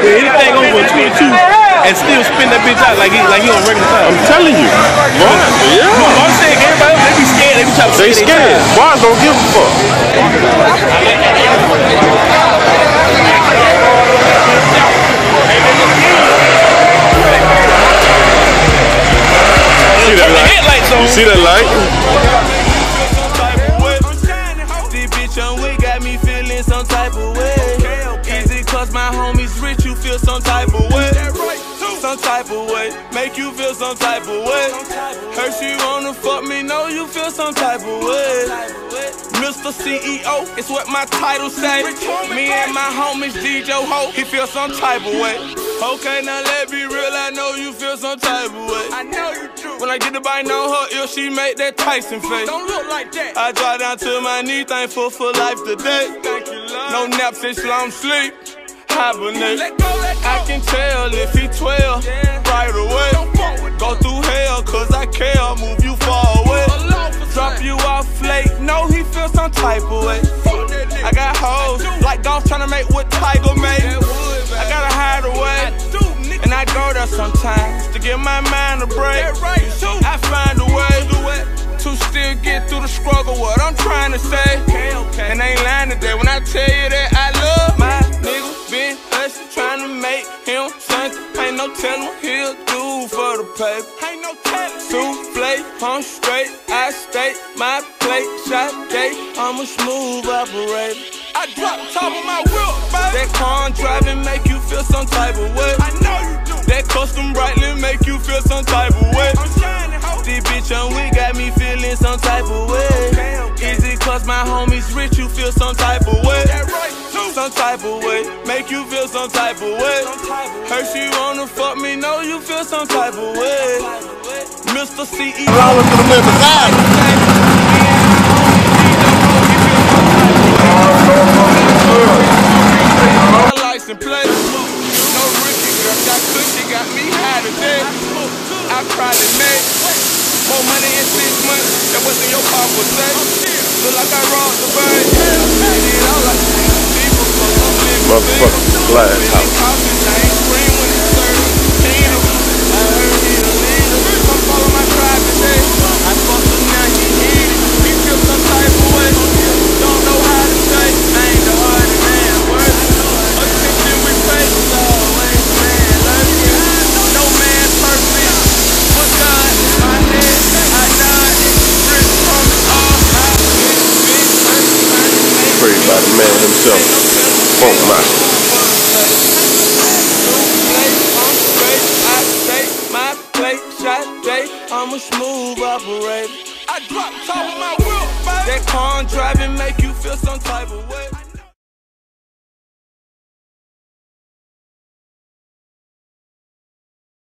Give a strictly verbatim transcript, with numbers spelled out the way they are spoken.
with anything over twenty-two and still spin that bitch out like he like he on regular time. I'm telling you. Boy, yeah. I'm saying everybody else, they be scared. They be trying to They scared. Boys don't give a fuck. See that light? You see that light? This bitch on we got me feeling some type of way. Is it cause my homies rich you feel some type of way? Some type of way, make you feel some type of way. Heard she wanna fuck me, know you feel some type of way. Mister C E O, it's what my title say. Me and my homies D J Ho, he feel some type of way. Okay, now let me real, I know you feel some type of way. I know you do. When I get the bite on her ear, she make that Tyson face. Don't look like that. I drop down to my knee, thankful for life today. Thank you, love. No naps, it's long sleep. Hibernate. Let go, let go. I can tell if he twelve, yeah. Right away. Go through hell, cause I care, move you far away. Drop you off late, know he feel some type of way. I got hoes, like golf tryna make what Tiger made. I gotta hide away, and I go there sometimes to give my mind a break. I find a way to still get through the struggle, what I'm trying to say. And I ain't lying today when I tell you that I love my nigga. Been hustling, trying to make him something. Ain't no telling what he'll do for the paper. Ain't no telling. Souffle, I'm straight, I stay my plate. Shot day, I'm a smooth operator. I drop top of my wheel, baby. That car I'm driving make you feel some type of way. I know you do. That custom brightly make you feel some type of way. I'm shining, ho. This bitch on we got me feeling some type of way. Okay, okay. Is it cause my homies rich you feel some type of way? That right, too. Some type of way, make you feel some type of way. Heard she wanna fuck me, know you feel some type of way. Mister C E O, Roll to the middle side. License plate, no Ricky girl, got cushy, got me high today. I probably made more money in six months than what's in your pocket, say. Feel like I robbed the bank. I did all I can. People fuck up living. Motherfucking glass house. I ain't scream when it's served. Tina, I heard he a leader. Come follow my tribe today. I fucked him now, he hit it. He feel some type of way. Don't know how to say. I ain't the hardest man worth. Attention we pay. Always man love you. No man perfect. But God, my head, I died. Rich from all my Prayed by the man himself. Funk master. I'm a smooth operator. I drop top of my wheel, baby. That car I'm driving make you feel some type of way.